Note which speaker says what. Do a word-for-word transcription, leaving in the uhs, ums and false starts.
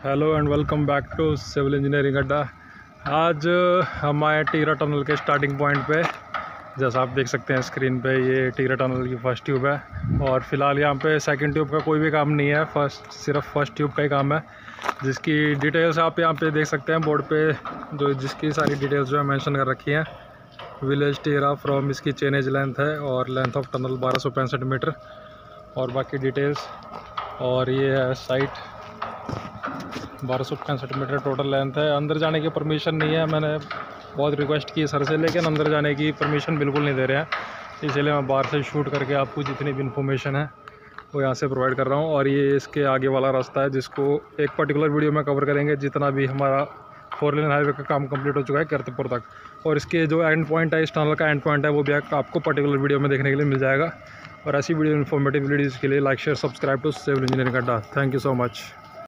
Speaker 1: Hello and welcome back to civil engineering अड्डा। आज हम आए टीरा टनल के स्टार्टिंग पॉइंट पे। जैसा आप देख सकते हैं स्क्रीन पे, ये टीरा टनल की फ़र्स्ट ट्यूब है और फ़िलहाल यहाँ पे सेकंड ट्यूब का कोई भी काम नहीं है, फर्स्ट सिर्फ फर्स्ट ट्यूब का ही काम है, जिसकी डिटेल्स आप यहाँ पे देख सकते हैं बोर्ड पे, जो जिसकी सारी डिटेल्स जो है मेंशन कर रखी हैं। विलेज टीरा फ्रॉम इसकी चेनेज लेंथ है और लेंथ ऑफ टनल बारह सौ पैंसठ मीटर और बाकी डिटेल्स। और ये है साइट, बारह सौ पैंसठ मीटर टोटल लेंथ है। अंदर जाने की परमिशन नहीं है, मैंने बहुत रिक्वेस्ट की सर से, लेकिन अंदर जाने की परमिशन बिल्कुल नहीं दे रहे हैं, इसलिए मैं बाहर से शूट करके आपको जितनी भी इन्फॉर्मेशन है वो यहाँ से प्रोवाइड कर रहा हूँ। और ये इसके आगे वाला रास्ता है जिसको एक पर्टिकुलर वीडियो में कवर करेंगे, जितना भी हमारा फोर लेन हाईवे का काम कंप्लीट हो चुका है कीर्तिपुर तक। और इसके जो एंड पॉइंट है, इस टनल का एंड पॉइंट है, वो भी आपको पर्टिकुलर वीडियो में देखने के लिए मिल जाएगा। और ऐसी वीडियो इन्फॉर्मेटिव वीडियोज़ के लिए like share subscribe to civil engineering अड्डा। Thank you so much.